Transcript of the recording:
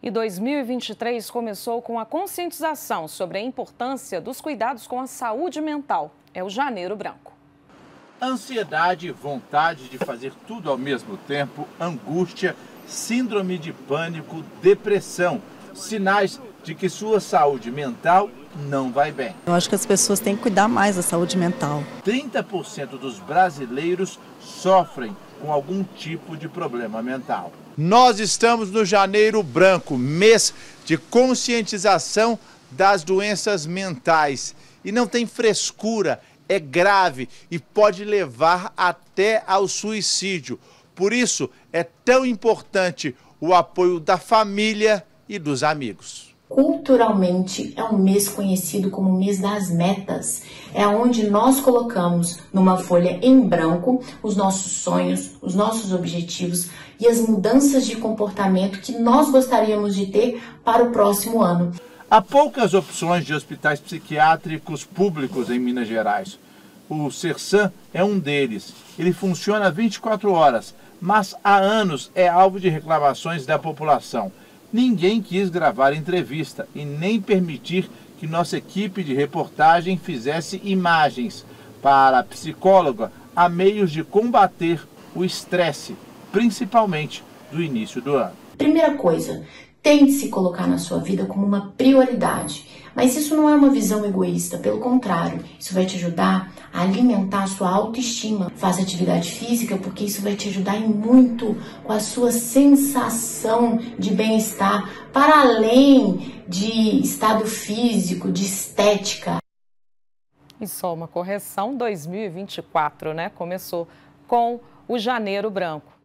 E 2023 começou com a conscientização sobre a importância dos cuidados com a saúde mental. É o Janeiro Branco. Ansiedade, vontade de fazer tudo ao mesmo tempo, angústia, síndrome de pânico, depressão. Sinais de que sua saúde mental não vai bem. Eu acho que as pessoas têm que cuidar mais da saúde mental. 30% dos brasileiros sofrem com algum tipo de problema mental. Nós estamos no Janeiro Branco, mês de conscientização das doenças mentais. E não tem frescura, é grave e pode levar até ao suicídio. Por isso, é tão importante o apoio da família e dos amigos. Culturalmente, é um mês conhecido como o mês das metas. É onde nós colocamos numa folha em branco os nossos sonhos, os nossos objetivos e as mudanças de comportamento que nós gostaríamos de ter para o próximo ano. Há poucas opções de hospitais psiquiátricos públicos em Minas Gerais. O Sersan é um deles. Ele funciona 24 horas, mas há anos é alvo de reclamações da população. Ninguém quis gravar entrevista e nem permitir que nossa equipe de reportagem fizesse imagens. Para a psicóloga, há meios de combater o estresse, principalmente do início do ano. Primeira coisa, tente se colocar na sua vida como uma prioridade. Mas isso não é uma visão egoísta, pelo contrário, isso vai te ajudar a alimentar a sua autoestima. Faça atividade física porque isso vai te ajudar em muito com a sua sensação de bem-estar, para além de estado físico, de estética. E só uma correção, 2024, né? Começou com o Janeiro Branco.